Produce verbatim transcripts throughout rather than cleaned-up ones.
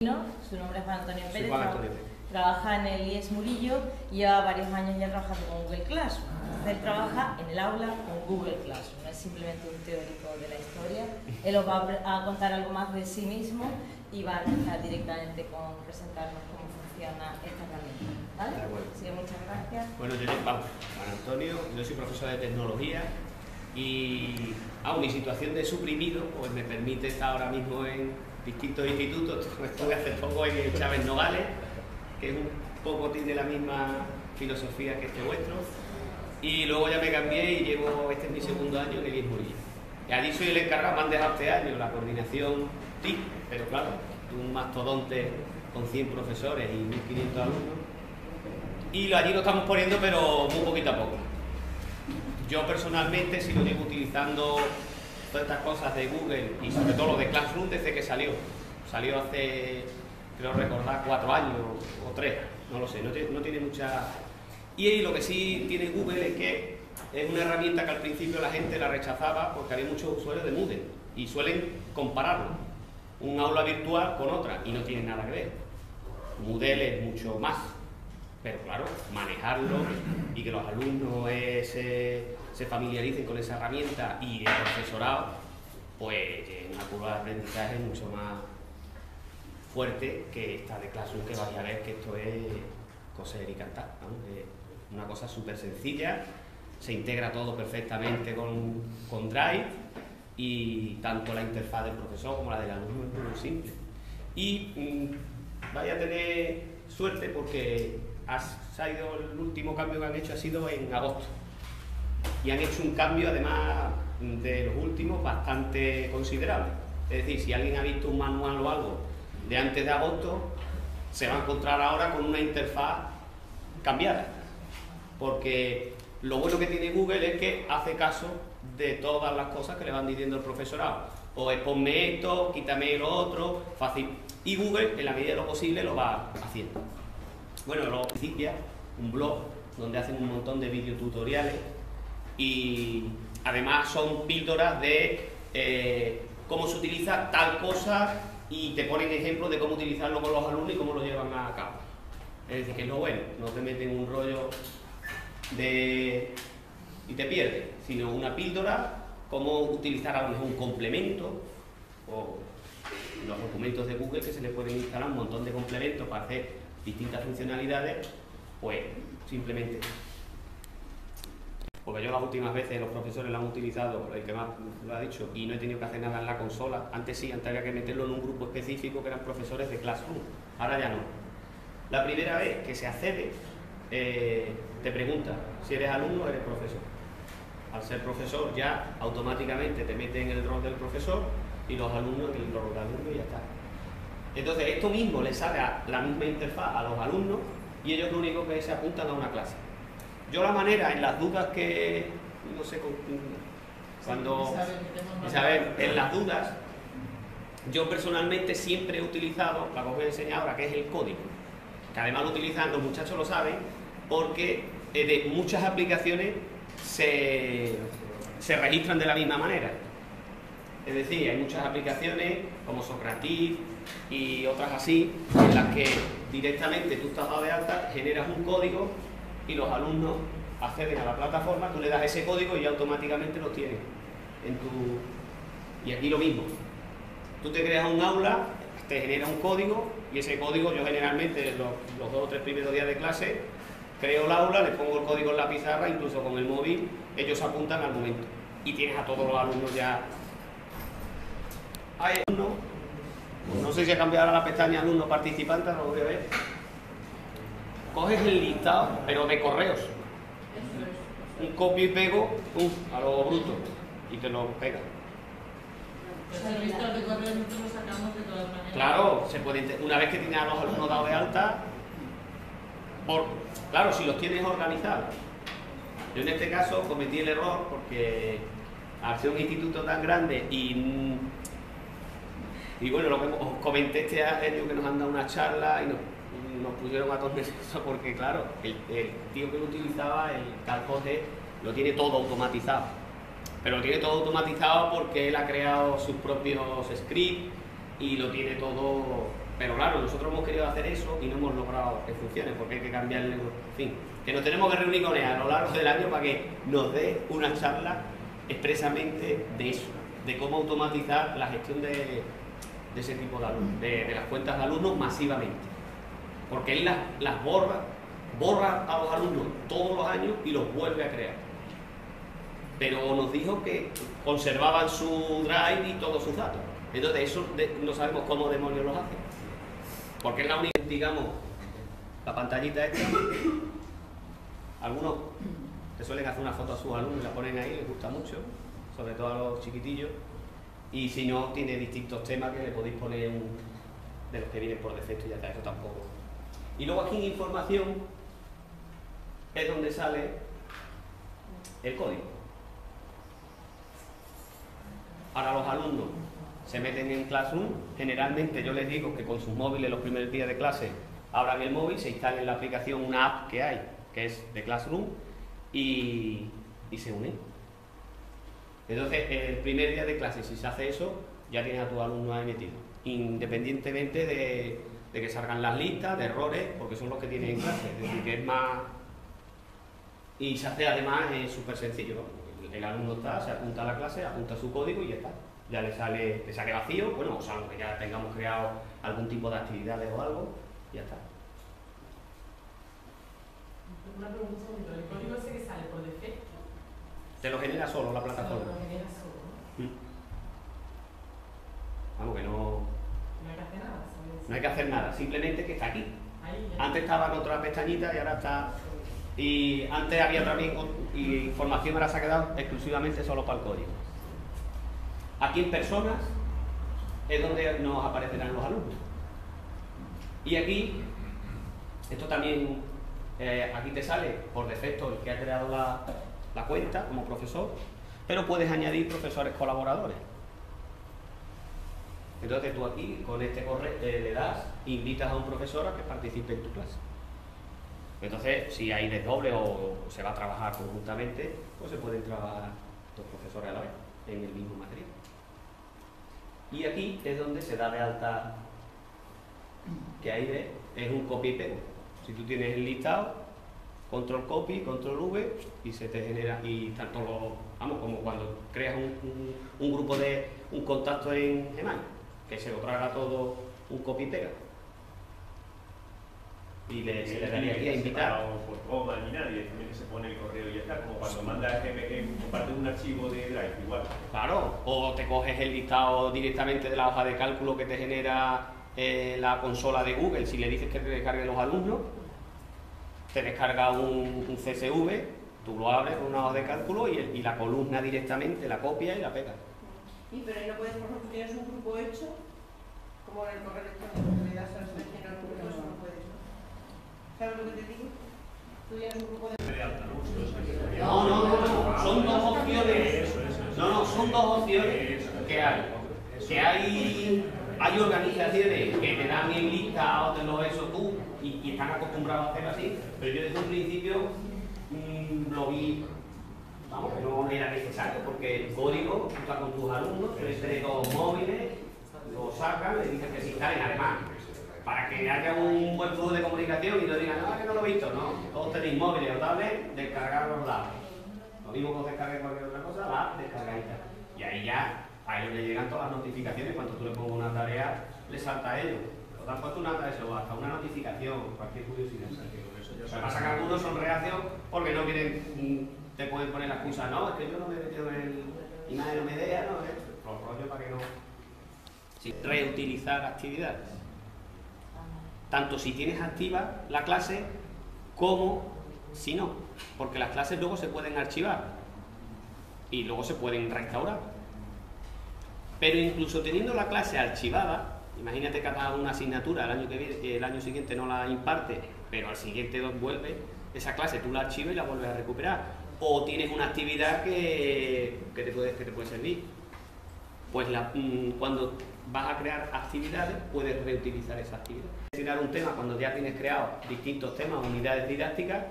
Su nombre es Juan Antonio Pérez, Juan Antonio Pérez. Trabaja en el I E S Murillo y lleva varios años ya trabajando con Google Classroom. Entonces, él trabaja en el aula con Google Classroom, no es simplemente un teórico de la historia. Él os va a contar algo más de sí mismo y va a empezar directamente con presentarnos cómo funciona esta herramienta. ¿Vale? De acuerdo. Así que muchas gracias. Bueno, yo vamos, Juan Antonio, yo soy profesor de tecnología y aún mi situación de suprimido pues me permite estar ahora mismo en distintos institutos. Estuve hace poco en el Chávez Nogales, que es un poco tiene la misma filosofía que este vuestro, y luego ya me cambié y llevo, este es mi segundo año en el I E S Murillo. Y allí soy el encargado, me han dejado este año la coordinación T I C, pero claro, un mastodonte con cien profesores y mil quinientos alumnos, y allí lo estamos poniendo pero muy poquito a poco. Yo personalmente sí lo llevo utilizando todas estas cosas de Google y sobre todo lo de Classroom desde que salió. Salió hace, creo recordar, cuatro años o tres, no lo sé, no, no tiene mucha... Y lo que sí tiene Google es que es una herramienta que al principio la gente la rechazaba porque había muchos usuarios de Moodle y suelen compararlo, un aula virtual con otra, y no tiene nada que ver. Moodle es mucho más, pero claro, manejarlo y que los alumnos eh, se, se familiaricen con esa herramienta y el profesorado, pues es una curva de aprendizaje mucho más fuerte que esta de Classroom, que vais a ver que esto es coser y cantar, ¿no? Es una cosa súper sencilla, se integra todo perfectamente con, con Drive, y tanto la interfaz del profesor como la del alumno es muy simple. Y mmm, vaya a tener suerte porque ha sido el último cambio que han hecho ha sido en agosto, y han hecho un cambio además de los últimos bastante considerable. Es decir, si alguien ha visto un manual o algo de antes de agosto, se va a encontrar ahora con una interfaz cambiada, porque lo bueno que tiene Google es que hace caso de todas las cosas que le van diciendo el profesorado, o es ponme esto, quítame lo otro, fácil, y Google en la medida de lo posible lo va haciendo. Bueno, luego principia un blog donde hacen un montón de videotutoriales y además son píldoras de eh, cómo se utiliza tal cosa, y te ponen ejemplos de cómo utilizarlo con los alumnos y cómo lo llevan a cabo. Es decir, que es lo bueno, no te meten un rollo de y te pierdes, sino una píldora, cómo utilizar a lo mejor un complemento, o los documentos de Google que se le pueden instalar un montón de complementos para hacer distintas funcionalidades, pues simplemente. Porque yo las últimas veces los profesores lo han utilizado, el que más lo ha dicho, y no he tenido que hacer nada en la consola. Antes sí, antes había que meterlo en un grupo específico que eran profesores de Classroom, ahora ya no. La primera vez que se accede, eh, te pregunta si eres alumno o eres profesor. Al ser profesor ya automáticamente te mete en el rol del profesor y los alumnos en el rol de alumno y ya está. Entonces esto mismo le sale a la misma interfaz a los alumnos y ellos lo único que se apuntan a una clase. Yo la manera, en las dudas que, no sé, cuando, Isabel, en las dudas, yo personalmente siempre he utilizado, la que os voy a enseñar ahora, que es el código, que además lo utilizan, los muchachos lo saben, porque de muchas aplicaciones se, se registran de la misma manera. Es decir, hay muchas aplicaciones como Socrative y otras así, en las que directamente tú estás dado de alta, generas un código y los alumnos acceden a la plataforma, tú le das ese código y automáticamente lo tienes en tu... Y aquí lo mismo, tú te creas un aula, te genera un código y ese código yo generalmente los, los dos o tres primeros días de clase creo el aula, les pongo el código en la pizarra, incluso con el móvil ellos apuntan al momento y tienes a todos los alumnos ya. Hay alumnos, no sé si ha cambiado ahora la pestaña alumno participante, lo voy a ver. Coges el listado, pero de correos, un copio y pego uh, a lo bruto y te lo pega. Pues el listado de correos nosotros lo sacamos de todas maneras. Claro, se puede, una vez que tienes a los alumnos dados de alta, por, claro, si los tienes organizados. Yo en este caso cometí el error porque al ser un instituto tan grande y, y bueno, lo que os comenté este año que nos han dado una charla y nos, nos pusieron a todos eso porque claro, el, el tío que lo utilizaba, el tal José, lo tiene todo automatizado. Pero lo tiene todo automatizado porque él ha creado sus propios scripts y lo tiene todo Pero claro, nosotros hemos querido hacer eso y no hemos logrado que funcione, porque hay que cambiarle, en fin, que nos tenemos que reunir con ella a lo largo del año para que nos dé una charla expresamente de eso, de cómo automatizar la gestión de, de ese tipo de alumnos, de, de las cuentas de alumnos masivamente. Porque él las, las borra, borra a los alumnos todos los años y los vuelve a crear. Pero nos dijo que conservaban su drive y todos sus datos. Entonces eso de, no sabemos cómo demonios los hace. Porque es la única, digamos, la pantallita esta. Algunos que suelen hacer una foto a sus alumnos y la ponen ahí, les gusta mucho, sobre todo a los chiquitillos. Y si no, tiene distintos temas que le podéis poner un, de los que vienen por defecto y ya está, eso tampoco. Y luego aquí en información es donde sale el código. Ahora los alumnos se meten en Classroom, generalmente yo les digo que con sus móviles los primeros días de clase abran el móvil, se instalen la aplicación, una app que hay, que es de Classroom, y, y se unen. Entonces, el primer día de clase, si se hace eso, ya tienes a tus alumnos ahí metidos, independientemente de, de que salgan las listas de errores, porque son los que tienen en clase, es decir, que es más... Y se hace además, es súper sencillo, ¿no? El, el alumno está, se apunta a la clase, apunta su código y ya está. Ya le sale, le sale vacío, bueno, o salvo que ya tengamos creado algún tipo de actividades o algo, y ya está. Una pregunta un segundito, ¿el código ese que sale por defecto? Te lo genera solo la plataforma. Lo genera solo, ¿no? Mm. Vamos, que no... No hay que hacer nada, ¿sabes? No hay que hacer nada, simplemente que está aquí. Ahí, ya. Antes estaba en otra pestañita y ahora está... Y antes había también y información, ahora se ha quedado exclusivamente solo para el código. Aquí en personas es donde nos aparecerán los alumnos. Y aquí, esto también, eh, aquí te sale por defecto el que ha creado la, la cuenta como profesor, pero puedes añadir profesores colaboradores. Entonces tú aquí, con este correo, eh, le das, invitas a un profesor a que participe en tu clase. Entonces, si hay desdoble o se va a trabajar conjuntamente, pues se pueden trabajar dos profesores a la vez en el mismo material. Y aquí es donde se da de alta, que ahí ves, es un copy y pego. Si tú tienes el listado, control copy, control V, y se te genera, y tanto lo, vamos, como cuando creas un, un, un grupo de, un contacto en Gmail, que se lo traga todo un copy y pega. Y le, se le daría aquí a invitar. Por coma ni nadie, también que se pone el correo y ya está, como cuando mandas G P G, compartes un archivo de Drive, igual. Claro, o te coges el listado directamente de la hoja de cálculo que te genera eh, la consola de Google. Si le dices que te descargue los alumnos, te descarga un, un C S V, tú lo abres con una hoja de cálculo y, el, y la columna directamente la copia y la pega. Sí, pero ahí no puedes, por ejemplo, tienes un grupo hecho, como en el correo electrónico que le das a seleccionar un grupo, eso no puedes, ¿no? ¿Sabes lo que te digo? Tú tienes un grupo de... No, no, no, no, son dos opciones. No, no, son dos opciones que hay. Que hay, hay organizaciones que te dan el listado de lo eso tú y, y están acostumbrados a hacerlo así, pero yo desde un principio mmm, lo vi, vamos, que no era necesario, porque el código, tú estás con tus alumnos, tú les traes dos móviles, lo sacan, les dices que se instalen, además, para que haya un buen flujo de comunicación y no digan, no, que no lo he visto, no, todos tenéis móviles o tablets, descargar los datos. Lo mismo que os descargues cualquier otra cosa, la descargadita. Y ahí ya, a ellos les llegan todas las notificaciones, cuando tú le pongas una tarea, les salta a ellos. O te han puesto una tarea, eso, hasta una notificación, cualquier curiosidad. Lo que pasa es que algunos son reacios porque no quieren, te pueden poner la excusa, no, es que yo no me he metido en el, y nadie no me deja, no, es los rollos para que no. Sí, reutilizar actividades. Tanto si tienes activa la clase como si no, porque las clases luego se pueden archivar y luego se pueden restaurar. Pero incluso teniendo la clase archivada, imagínate que has dado una asignatura el año que viene, el año siguiente no la imparte, pero al siguiente vuelve esa clase, tú la archivas y la vuelves a recuperar. O tienes una actividad que, que, te, puede, que te puede servir. Pues la, cuando vas a crear actividades, puedes reutilizar esa actividad. Crear un tema cuando ya tienes creado distintos temas, unidades didácticas,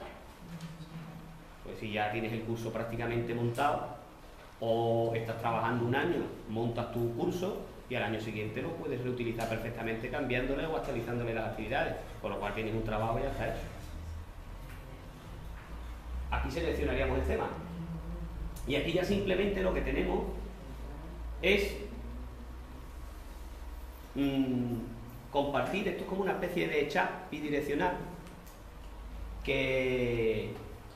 pues si ya tienes el curso prácticamente montado o estás trabajando un año, montas tu curso y al año siguiente lo puedes reutilizar perfectamente cambiándole o actualizándole las actividades, con lo cual tienes un trabajo y ya está hecho. Aquí seleccionaríamos el tema y aquí ya simplemente lo que tenemos es mmm, compartir. Esto es como una especie de chat bidireccional que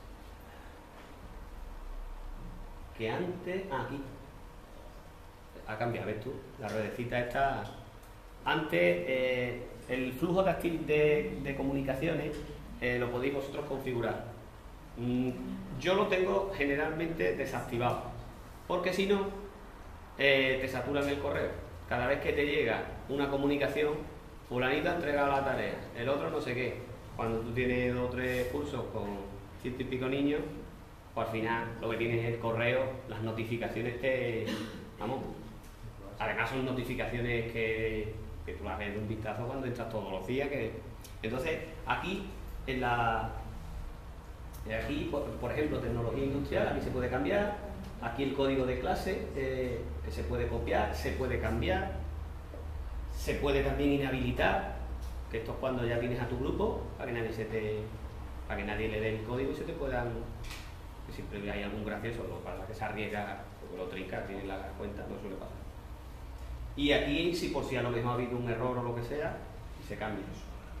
que antes, ah, aquí ha cambiado, ves tú, la ruedecita está antes, eh, el flujo de, de, de comunicaciones eh, lo podéis vosotros configurar. Mm, yo lo tengo generalmente desactivado, porque si no eh, te saturan el correo. Cada vez que te llega una comunicación, fulanito ha entregado la tarea, el otro no sé qué. Cuando tú tienes dos o tres cursos con ciento y pico niños, pues al final lo que tienes es el correo, las notificaciones te... Vamos, además son notificaciones que, que tú las ves de un vistazo cuando entras todos los días. Que... Entonces, aquí, en la... Aquí, por, por ejemplo, tecnología industrial, aquí se puede cambiar. Aquí el código de clase, eh, que se puede copiar, se puede cambiar. Se puede también inhabilitar, que esto es cuando ya tienes a tu grupo, para que nadie se te... para que nadie le dé el código y se te puedan... Que siempre hay algún gracioso, lo para que se arriesga, porque lo trinca, tiene la cuenta, no suele pasar. Y aquí, si por si a lo mejor ha habido un error o lo que sea, se cambia eso.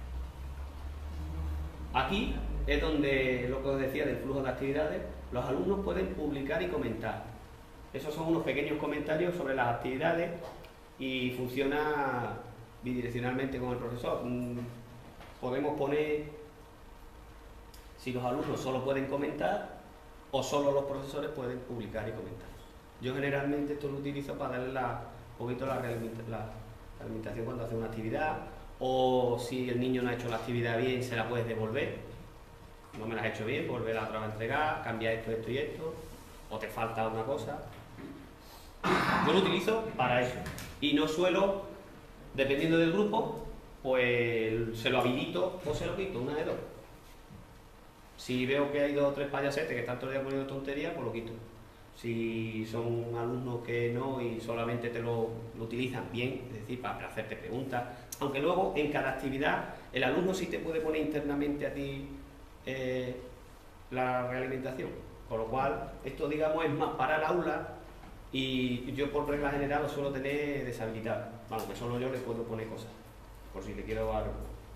Aquí es donde, lo que os decía del flujo de actividades, los alumnos pueden publicar y comentar. Esos son unos pequeños comentarios sobre las actividades y funciona bidireccionalmente con el profesor. Podemos poner si los alumnos solo pueden comentar o solo los profesores pueden publicar y comentar. Yo generalmente esto lo utilizo para darle la, un poquito la, la realimentación cuando hace una actividad, o si el niño no ha hecho la actividad bien, se la puedes devolver. No me la has hecho bien, volver a otra vez a entregar, cambiar esto, esto y esto, o te falta una cosa. Yo lo utilizo para eso. Y no suelo, dependiendo del grupo, pues se lo habilito o se lo quito, una de dos. Si veo que hay dos o tres payasetes que están todo el día poniendo tonterías, pues lo quito. Si son alumnos que no y solamente te lo, lo utilizan bien, es decir, para hacerte preguntas, aunque luego en cada actividad el alumno sí te puede poner internamente a ti eh, la realimentación, con lo cual esto, digamos, es más para el aula y yo por regla general lo suelo tener deshabilitado, vamos, que solo yo le puedo poner cosas, por si le quiero dar.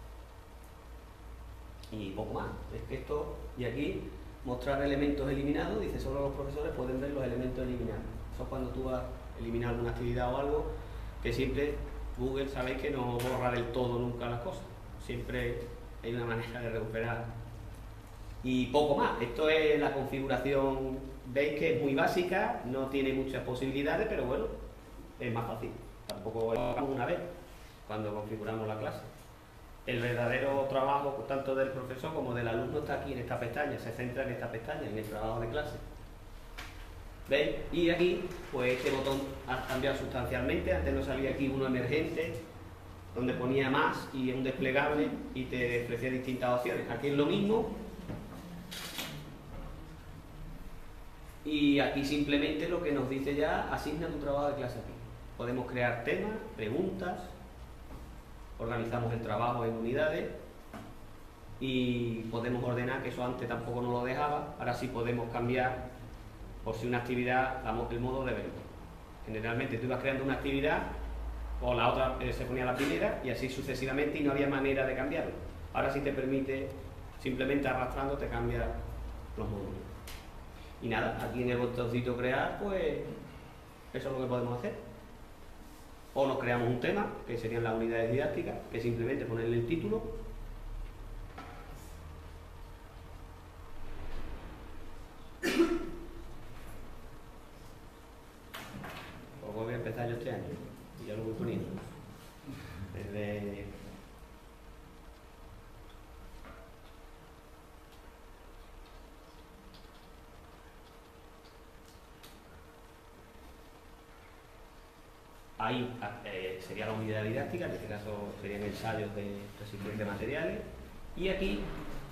Y poco más, es que esto, y aquí mostrar elementos eliminados, dice solo los profesores pueden ver los elementos eliminados. Eso es cuando tú vas a eliminar alguna actividad o algo, que siempre Google sabéis que no borra del todo nunca las cosas, siempre hay una manera de recuperar. Y poco más, esto es la configuración, veis que es muy básica, no tiene muchas posibilidades, pero bueno, es más fácil, tampoco lo hagamos una vez cuando configuramos la clase. El verdadero trabajo tanto del profesor como del alumno está aquí en esta pestaña, se centra en esta pestaña, en el trabajo de clase. ¿Veis? Y aquí, pues este botón ha cambiado sustancialmente, antes no salía aquí uno emergente, donde ponía más y un desplegable y te ofrecía distintas opciones. Aquí es lo mismo. Y aquí simplemente lo que nos dice ya, asigna tu trabajo de clase aquí. Podemos crear temas, preguntas, organizamos el trabajo en unidades y podemos ordenar, que eso antes tampoco nos lo dejaba, ahora sí podemos cambiar por si una actividad, el modo de verlo. Generalmente tú ibas creando una actividad o la otra eh, se ponía la primera y así sucesivamente y no había manera de cambiarlo. Ahora sí te permite, simplemente arrastrando te cambia los módulos. Y nada, aquí en el botoncito crear, pues eso es lo que podemos hacer. O nos creamos un tema, que serían las unidades didácticas, que simplemente ponerle el título. Pues voy a empezar yo este año, y ya lo voy poniendo. Desde... Ahí eh, sería la unidad didáctica, en este caso serían ensayos de resistencia de materiales. Y aquí,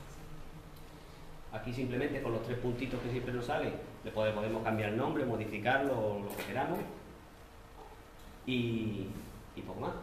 aquí simplemente con los tres puntitos que siempre nos salen, le podemos cambiar el nombre, modificarlo o lo que queramos. y, y poco más.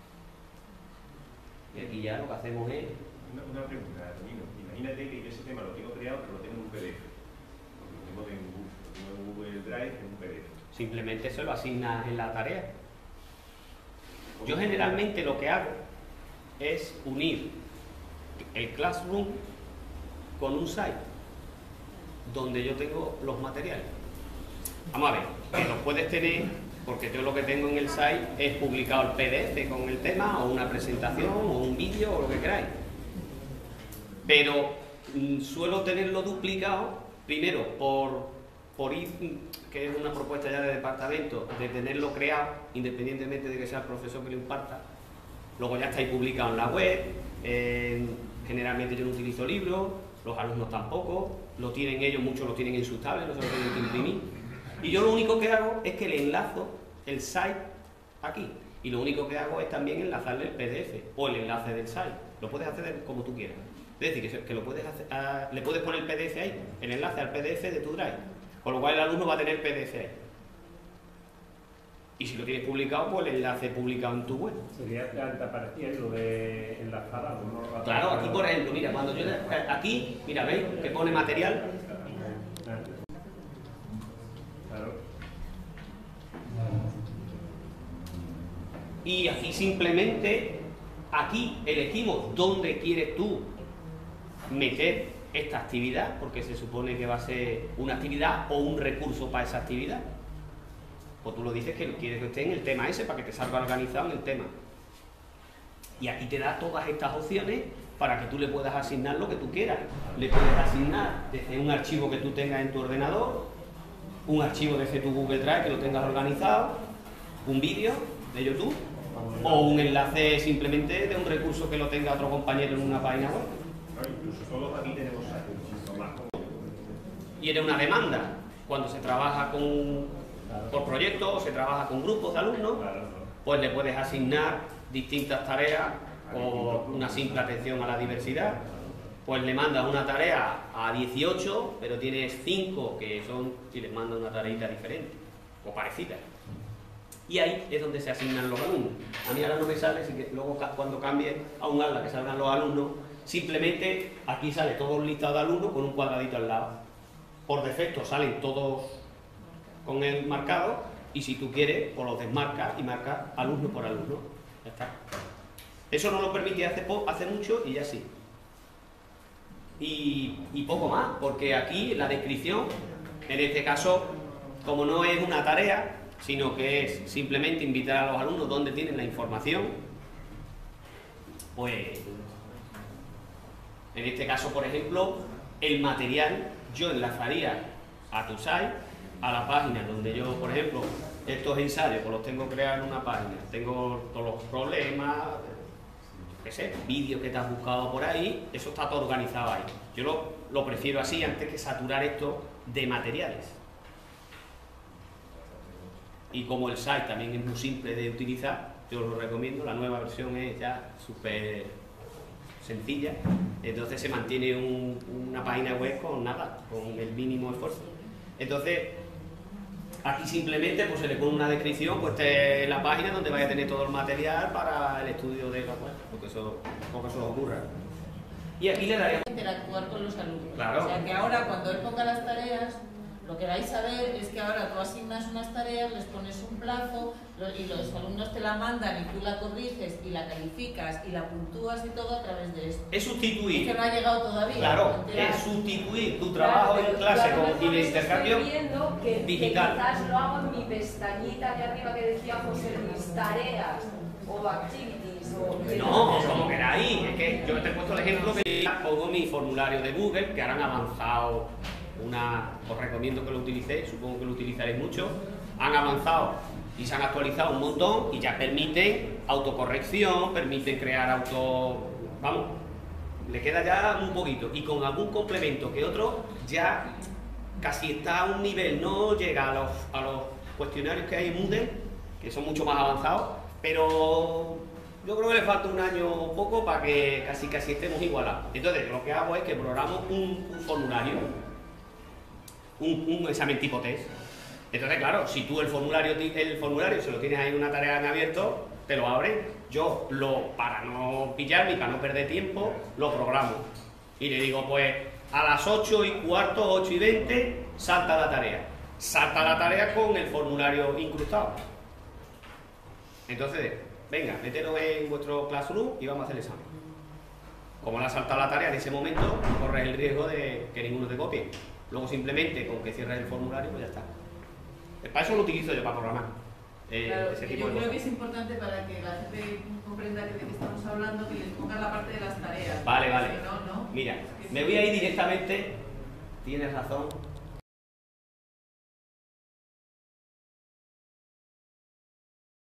Y aquí ya lo que hacemos es... Una, una pregunta, Antonino. Imagínate que yo ese tema lo tengo creado, pero lo tengo en un P D F. Porque lo tengo en Google, lo tengo en Google Drive en un P D F. Simplemente se lo asignas en la tarea. Yo generalmente lo que hago es unir el Classroom con un site donde yo tengo los materiales. Vamos a ver, que los puedes tener, porque yo lo que tengo en el site es publicado el P D F con el tema, o una presentación, o un vídeo, o lo que queráis. Pero mm, suelo tenerlo duplicado, primero por, por ir, que es una propuesta ya de departamento, de tenerlo creado, independientemente de que sea el profesor que lo imparta. Luego ya está ahí publicado en la web, eh, generalmente yo no utilizo libros, los alumnos tampoco, lo tienen ellos, muchos lo tienen en sus tablets, no se lo tienen que imprimir. Y yo lo único que hago es que le enlazo el site aquí. Y lo único que hago es también enlazarle el P D F o el enlace del site. Lo puedes hacer como tú quieras. Es decir, que, que lo puedes hacer, uh, le puedes poner el P D F ahí, el enlace al P D F de tu drive. Con lo cual el alumno va a tener el P D F ahí. Y si lo tienes publicado, pues el enlace publicado en tu web. Sería que te aparecía lo de enlazar ¿no? Claro, aquí por ejemplo, mira, cuando yo aquí, mira, veis que pone material. Claro. Y aquí simplemente, aquí elegimos dónde quieres tú meter esta actividad, porque se supone que va a ser una actividad o un recurso para esa actividad. Pues tú lo dices que quieres que esté en el tema ese para que te salga organizado en el tema. Y aquí te da todas estas opciones para que tú le puedas asignar lo que tú quieras. Le puedes asignar desde un archivo que tú tengas en tu ordenador, un archivo desde tu Google Drive que lo tengas organizado, un vídeo de YouTube o un enlace simplemente de un recurso que lo tenga otro compañero en una página web. No, incluso todos aquí tenemos mucho más. Y era una demanda. Cuando se trabaja con, por proyectos o se trabaja con grupos de alumnos, pues le puedes asignar distintas tareas o una simple atención a la diversidad. Pues le mandas una tarea a dieciocho, pero tienes cinco que son, y les mandas una tareita diferente o parecida. Y ahí es donde se asignan los alumnos. A mí ahora no me sale, así que luego cuando cambie a un aula que salgan los alumnos, simplemente aquí sale todo un listado de alumnos con un cuadradito al lado. Por defecto salen todos con el marcado y si tú quieres, pues los desmarcas y marcas alumno por alumno. Ya está. Eso no lo permitía hace, hace mucho y ya sí. Y, y poco más, porque aquí la descripción, en este caso, como no es una tarea, sino que es simplemente invitar a los alumnos donde tienen la información, pues en este caso, por ejemplo, el material yo enlazaría a tu site, a la página donde yo, por ejemplo, estos ensayos pues los tengo creados en una página, tengo todos los problemas, qué sé, vídeos que te has buscado por ahí, eso está todo organizado ahí. Yo lo, lo prefiero así antes que saturar esto de materiales. Y como el site también es muy simple de utilizar, yo lo recomiendo, la nueva versión es ya súper sencilla, entonces se mantiene un, una página web con nada, con el mínimo esfuerzo. Entonces, aquí simplemente pues, se le pone una descripción, pues esta es la página donde vaya a tener todo el material para el estudio de la web, porque eso poco se os ocurra. Y aquí le daríamos... Interactuar con los alumnos. Claro. O sea que ahora cuando él ponga las tareas, lo que vais a ver es que ahora tú asignas unas tareas, les pones un plazo y los alumnos te la mandan y tú la corriges y la calificas y la puntúas y todo a través de esto. Es sustituir. Es que no ha llegado todavía. Claro, es sustituir tu trabajo claro, en clase yo a lo con, y mejor de intercambio estoy viendo que, digital. que quizás lo hago en mi pestañita de arriba que decía José Luis, tareas o activities o... No, como queráis. Es que yo te he puesto el ejemplo que pongo mi formulario de Google, que ahora han avanzado una... Os recomiendo que lo utilicéis, supongo que lo utilizaréis mucho. Han avanzado y se han actualizado un montón y ya permiten autocorrección, permiten crear auto... Vamos, le queda ya un poquito. Y con algún complemento que otro ya casi está a un nivel, no llega a los, a los cuestionarios que hay en Moodle, que son mucho más avanzados, pero yo creo que le falta un año o poco para que casi casi estemos igualados. Entonces lo que hago es que programamos un, un formulario, un, un examen tipo test, Entonces, claro, si tú el formulario, el formulario se lo tienes ahí en una tarea en abierto, te lo abren. Yo, lo, para no pillarme y para no perder tiempo, lo programo. Y le digo, pues, a las ocho y cuarto, ocho y veinte, salta la tarea. Salta la tarea con el formulario incrustado. Entonces, venga, mételo en vuestro Classroom y vamos a hacer el examen. Como le ha saltado la tarea en ese momento, corres el riesgo de que ninguno te copie. Luego simplemente con que cierres el formulario, pues ya está. Para eso lo utilizo yo, para programar. Eh, Claro, ese que tipo yo de creo que cosas. es importante para que la gente comprenda que de qué estamos hablando, que les pongan la parte de las tareas. Vale, vale. Si no, no. Mira, Es que me sí. voy a ir directamente, tienes razón,